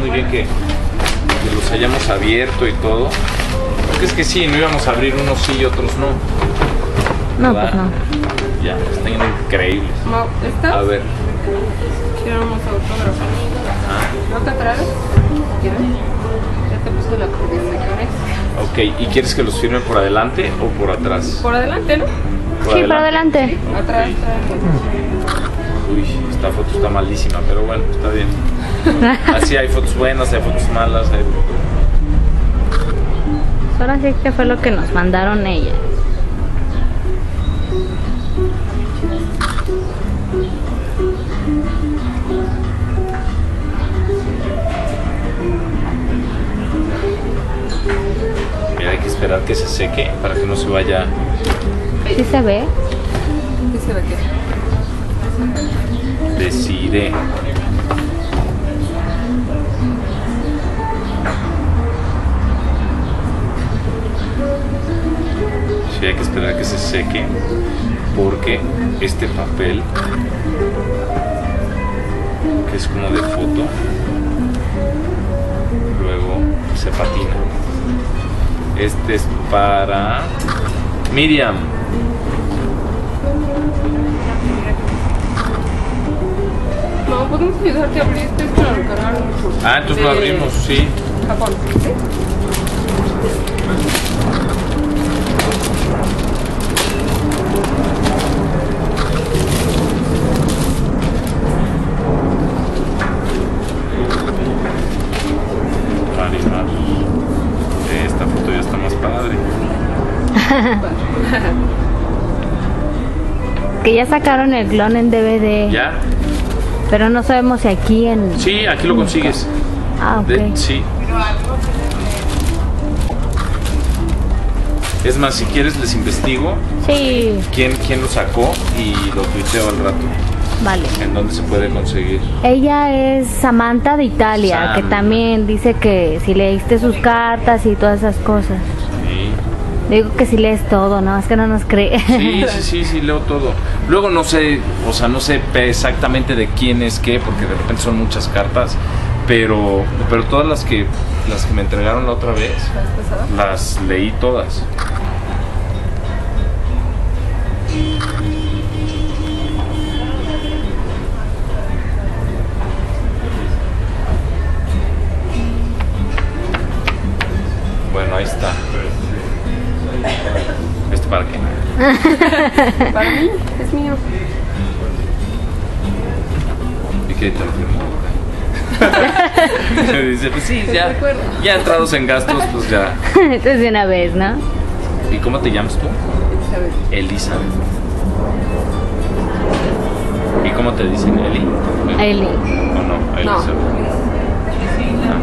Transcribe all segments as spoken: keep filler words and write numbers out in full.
muy bien que, que los hayamos abierto y todo. Porque es que sí, no íbamos a abrir unos sí y otros no. No, ¿verdad? pues no. Ya, están increíbles. No, ¿estás? A ver. Queremos autógrafo. Ah. ¿No te traes? ¿Quieres? Ya te puse la coordinación. Ok, ¿y quieres que los firme por adelante o por atrás? Por adelante, ¿no? Por Sí, por adelante. Atrás. Uy, esta foto está malísima, pero bueno, está bien. Así hay fotos buenas, hay fotos malas. Hay... Ahora sí que fue lo que nos mandaron ellas. Mira, hay que esperar que se seque para que no se vaya. ¿Sí se ve? ¿Qué se ve qué? Decide. Sí, hay que esperar que se seque porque este papel, que es como de foto, luego se patina. Este es para Miriam. No, podemos ayudarte a abrir este para recargar mucho. Ah, entonces lo abrimos, sí. Japón, ¿sí? Marimar. Esta foto ya está más padre. Que ya sacaron el clon en D V D. ¿Ya? Pero no sabemos si aquí en... Sí, aquí lo consigues. Ah, ok. De- sí. Es más, si quieres les investigo Sí, quién, quién lo sacó y lo tuiteo al rato. vale. En dónde se puede conseguir. Ella es Samantha de Italia, que Sam. también dice que si leíste sus cartas y todas esas cosas. Sí. Digo que si lees todo, ¿no? Es que no nos cree. Sí, sí, sí, sí, leo todo. Luego no sé, o sea, no sé exactamente de quién es qué, porque de repente son muchas cartas, pero, pero todas las que, las que me entregaron la otra vez, las leí todas. Bueno, ahí está. ¿Este para qué? Para mí, es mío. ¿Y qué tal? Me dice, pues sí, ya, ya entrados en gastos, pues ya. Entonces de una vez, ¿no? ¿Y cómo te llamas tú? Elizabeth. Elizabeth. ¿Y cómo te dicen? ¿Eli? Eli. ¿O no? Elizabeth. Ah.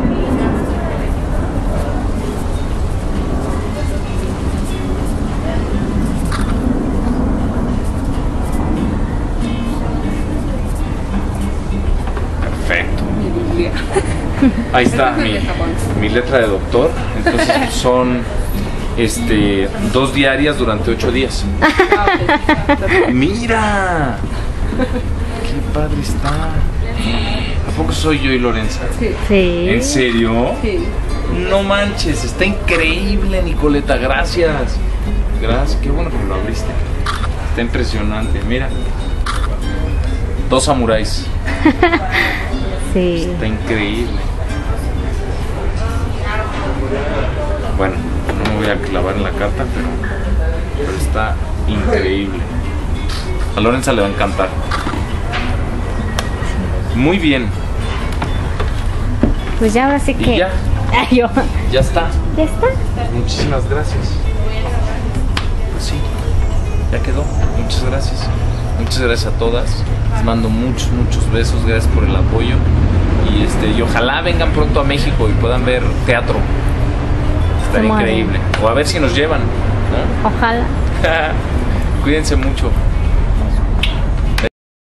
Perfecto. Ahí está mi, mi letra de doctor. Entonces son este dos diarias durante ocho días. ¡Mira! ¡Qué padre está! ¿A poco soy yo y Lorenza? Sí. Sí. ¿En serio? Sí. No manches, está increíble, Nicoleta, gracias. Gracias, qué bueno que me lo abriste. Está impresionante, mira. Dos samuráis. Sí. Está increíble. Bueno, no me voy a clavar en la carta, pero, pero está increíble. A Lorenza le va a encantar. Muy bien. Pues ya ahora sí que... Y ya, Ay, yo. ya está. ¿Ya está? Muchísimas gracias. Pues sí, ya quedó. Muchas gracias. Muchas gracias a todas. Les mando muchos, muchos besos. Gracias por el apoyo. Y este, y ojalá vengan pronto a México y puedan ver teatro. Estaría Se mueren. increíble. O a ver si nos llevan, ¿no? Ojalá. Cuídense mucho.